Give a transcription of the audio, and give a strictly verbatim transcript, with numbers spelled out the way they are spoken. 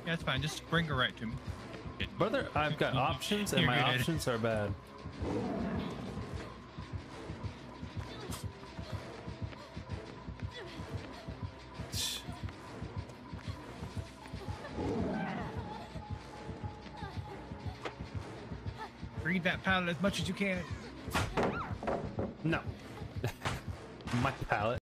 Yeah, that's fine. Just bring her right to me. Brother, I've got options, and You're my good. options are bad. Read that pallet as much as you can. No. My palate.